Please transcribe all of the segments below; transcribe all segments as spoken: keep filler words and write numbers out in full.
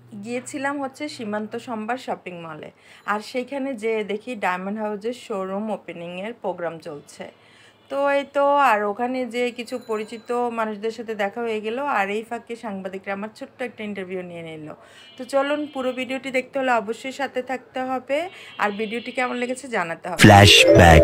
গিয়েছিলাম হচ্ছে সীমান্ত সম্ভার শপিং মলে। আর সেইখানে যেয়ে দেখি ডায়মন্ড হাউসের শোরুম ওপেনিংয়ের প্রোগ্রাম চলছে। তো এই তো আর ওখানে যে কিছু পরিচিত মানুষদের সাথে দেখা হয়ে গেল, আর এই ফাঁকে সাংবাদিকরা আমার ছোট্ট একটা ইন্টারভিউ নিয়ে নিল। তো চলুন, পুরো ভিডিওটি দেখতে হলে অবশ্যই সাথে থাকতে হবে, আর ভিডিওটি কেমন লেগেছে জানাতে হবে। ফ্ল্যাশব্যাক।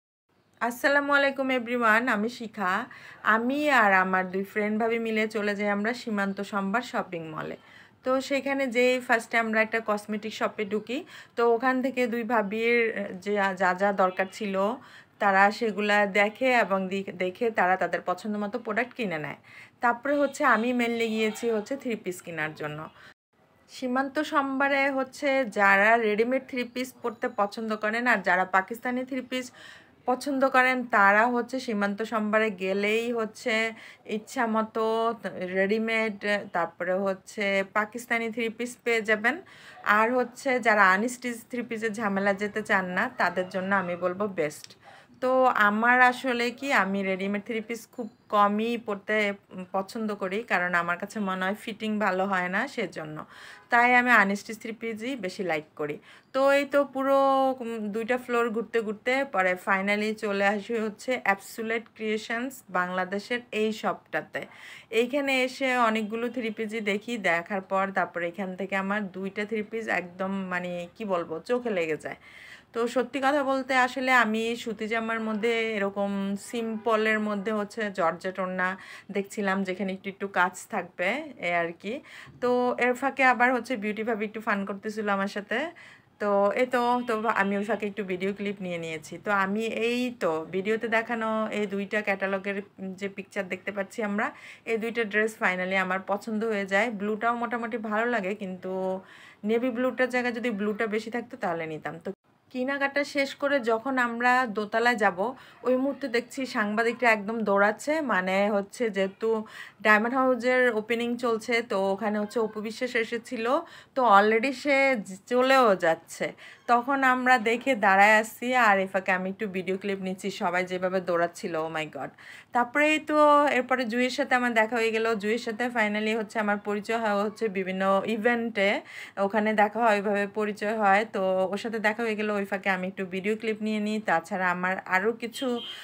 আসসালামু আলাইকুম এভরিওয়ান, আমি শিখা। আমি আর আমার দুই ফ্রেন্ড ভাবি মিলে চলে যাই আমরা সীমান্ত সম্ভার শপিং মলে। তো সেখানে যেই ফার্স্টে আমরা একটা কসমেটিক শপে ঢুকি। তো ওখান থেকে দুই ভাবির যে যা যা দরকার ছিল তারা সেগুলা দেখে এবং দেখে তারা তাদের পছন্দ মতো প্রোডাক্ট কিনে নেয়। তারপরে হচ্ছে আমি মেনলি গিয়েছি হচ্ছে থ্রি পিস কেনার জন্য। সীমান্ত সম্ভারে হচ্ছে যারা রেডিমেড থ্রি পিস পরতে পছন্দ করেন আর যারা পাকিস্তানি থ্রি পিস পছন্দ করেন তারা হচ্ছে সীমান্ত সম্ভারে গেলেই হচ্ছে ইচ্ছা মতো রেডিমেড, তারপরে হচ্ছে পাকিস্তানি থ্রি পিস পেয়ে যাবেন। আর হচ্ছে যারা আনস্টিচ থ্রি পিসের ঝামেলা যেতে চান না তাদের জন্য আমি বলবো বেস্ট। তো আমার আসলে কি, আমি রেডিমেড থ্রি পিস খুব কমই পরতে পছন্দ করি, কারণ আমার কাছে মনে হয় ফিটিং ভালো হয় না, সেজন্য তাই আমি আনস্টিচ থ্রি পিসই বেশি লাইক করি। তো এই তো পুরো দুইটা ফ্লোর ঘুরতে ঘুরতে পরে ফাইনালি চলে আসি হচ্ছে অ্যাবসুলেট ক্রিয়েশনস বাংলাদেশের এই শপটাতে। এইখানে এসে অনেকগুলো থ্রি পিসই দেখি, দেখার পর তারপরে এখান থেকে আমার দুইটা থ্রি পিস একদম মানে কি বলবো চোখে লেগে যায়। তো সত্যি কথা বলতে আসলে আমি সুতি জামার মধ্যে এরকম সিম্পলের মধ্যে হচ্ছে জর্জেট ওড়না দেখছিলাম যেখানে একটু একটু কাজ থাকবে এ আর কি। তো এর ফাঁকে আবার হচ্ছে বিউটি ভাবি একটু ফান করতেছিল আমার সাথে। তো এই তো তো আমি ওই ফাঁকে একটু ভিডিও ক্লিপ নিয়ে নিয়েছি। তো আমি এই তো ভিডিওতে দেখানো এই দুইটা ক্যাটালগের যে পিকচার দেখতে পাচ্ছি আমরা, এই দুইটা ড্রেস ফাইনালি আমার পছন্দ হয়ে যায়। ব্লুটাও মোটামুটি ভালো লাগে, কিন্তু নেভি ব্লুটার জায়গায় যদি ব্লুটা বেশি থাকতো তাহলে নিতাম। তো কেনাকাটা শেষ করে যখন আমরা দোতলায় যাব, ওই মুহূর্তে দেখছি সাংবাদিকরা একদম দৌড়াচ্ছে, মানে হচ্ছে যেহেতু ডায়মন্ড হাউসের ওপেনিং চলছে তো ওখানে হচ্ছে অপু বিশ্বাস এসেছিল, তো অলরেডি সে চলেও যাচ্ছে। তখন আমরা দেখে দাঁড়ায় আসছি, আর এ ফাঁকে আমি একটু ভিডিও ক্লিপ নিচ্ছি সবাই যেভাবে দৌড়াচ্ছিল, ও মাই গড। তারপরেই তো এরপরে জুইয়ের সাথে আমার দেখা হয়ে গেল। জুইয়ের সাথে ফাইনালি হচ্ছে আমার পরিচয় হয় হচ্ছে বিভিন্ন ইভেন্টে, ওখানে দেখা হয়, ওইভাবে পরিচয় হয়। তো ওর সাথে দেখা হয়ে গেল, ওই ফাঁকে আমি একটু ভিডিও ক্লিপ নিয়ে নিই। তাছাড়া আমার আরও কিছু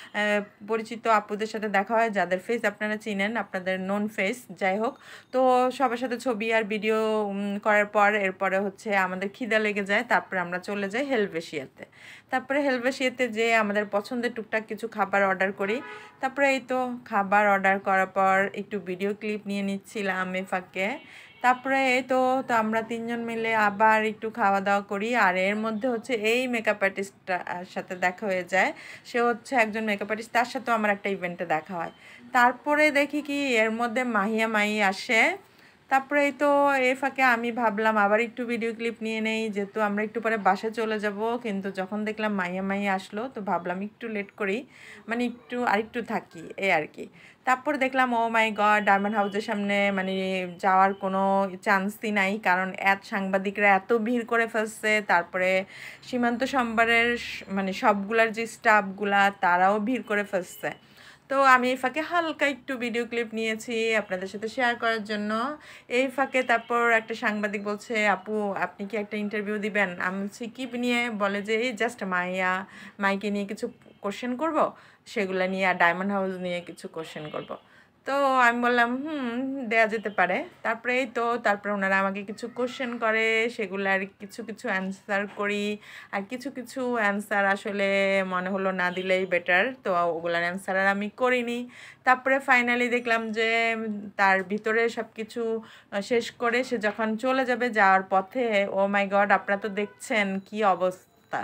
পরিচিত আপুদের সাথে দেখা হয় যাদের ফেস আপনারা চিনেন, আপনাদের নন ফেস যাই হোক। তো সবার সাথে ছবি আর ভিডিও করার পর এরপরে হচ্ছে আমাদের খিদা লেগে যায়, তারপরে আমরা চলে যাই হেলভেশিয়াতে। তারপরে হেলভেশিয়াতে যে আমাদের পছন্দের টুকটাক কিছু খাবার অর্ডার করি। তারপরে এই তো খাবার অর্ডার করার পর একটু ভিডিও ক্লিপ নিয়ে নিচ্ছিলাম এ ফাঁকে। তারপরে এই তো তো আমরা তিনজন মিলে আবার একটু খাওয়া দাওয়া করি, আর এর মধ্যে হচ্ছে এই মেকআপ আর্টিস্টটার সাথে দেখা হয়ে যায়। সে হচ্ছে একজন মেকআপ আর্টিস্ট, তার সাথেও আমার একটা ইভেন্টে দেখা হয়। তারপরে দেখি কি এর মধ্যে মাহিয়া মাই আসে। তারপরে এই তো এ ফাঁকে আমি ভাবলাম আবার একটু ভিডিও ক্লিপ নিয়ে নেই, যেহেতু আমরা একটু পরে বাসে চলে যাব। কিন্তু যখন দেখলাম মাইয়া মাইয়া আসলো তো ভাবলাম একটু লেট করি, মানে একটু আরেকটু থাকি এই আর কি। তারপর দেখলাম ও মাই গড, ডায়মন্ড হাউসের সামনে মানে যাওয়ার কোনো চান্সই নাই, কারণ এত সাংবাদিকরা এত ভিড় করে ফেলছে। তারপরে সীমান্ত সম্ভারের মানে সবগুলার যে স্টাফগুলা তারাও ভিড় করে ফেলছে। তো আমি এই ফাঁকে হালকা একটু ভিডিও ক্লিপ নিয়েছি আপনাদের সাথে শেয়ার করার জন্য। এই ফাঁকে তারপর একটা সাংবাদিক বলছে, আপু আপনি কি একটা ইন্টারভিউ দিবেন? আমি বলছি কী নিয়ে? বলে যে এই জাস্ট মাইয়া মাইকে নিয়ে কিছু কোশ্চেন করব, সেগুলো নিয়ে আর ডায়মন্ড হাউস নিয়ে কিছু কোশ্চেন করব। তো আমি বললাম হুম, দেয়া যেতে পারে। তারপরে এই তো তারপরে ওনারা আমাকে কিছু কোশ্চেন করে, সেগুলার কিছু কিছু অ্যান্সার করি। আর কিছু কিছু অ্যান্সার আসলে মনে হলো না দিলেই বেটার, তো ওগুলার অ্যান্সার আর আমি করিনি। তারপরে ফাইনালি দেখলাম যে তার ভিতরে সব কিছু শেষ করে সে যখন চলে যাবে, যাওয়ার পথে ও মাই গড আপনারা তো দেখছেন কি অবস্থা।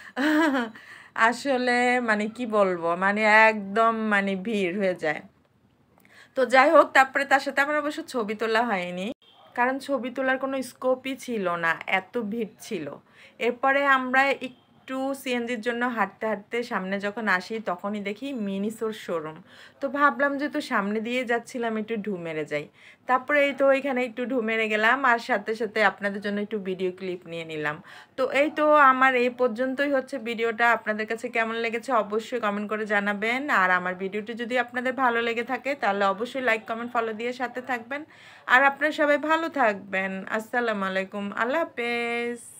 আসলে মানে কি বলবো, মানে একদম মানে ভিড় হয়ে যায়। তো যাই হোক, তারপরে তার সাথে আমার অবশ্য ছবি তোলা হয়নি, কারণ ছবি তোলার কোনো স্কোপই ছিল না, এত ভিড় ছিল। এরপরে আমরা একটু একটু সিএনজির জন্য হাঁটতে হাঁটতে সামনে যখন আসি তখনই দেখি মিনিসোর শোরুম। তো ভাবলাম যে তো সামনে দিয়ে যাচ্ছিলাম একটু ঢু মেরে যাই। তারপরে এই তো এখানে একটু ঢু মেরে গেলাম আর সাথে সাথে আপনাদের জন্য একটু ভিডিও ক্লিপ নিয়ে নিলাম। তো এই তো আমার এই পর্যন্তই হচ্ছে ভিডিওটা। আপনাদের কাছে কেমন লেগেছে অবশ্যই কমেন্ট করে জানাবেন। আর আমার ভিডিওটি যদি আপনাদের ভালো লেগে থাকে তাহলে অবশ্যই লাইক কমেন্ট ফলো দিয়ে সাথে থাকবেন। আর আপনারা সবাই ভালো থাকবেন। আসসালামু আলাইকুম, আল্লাহ হাফেজ।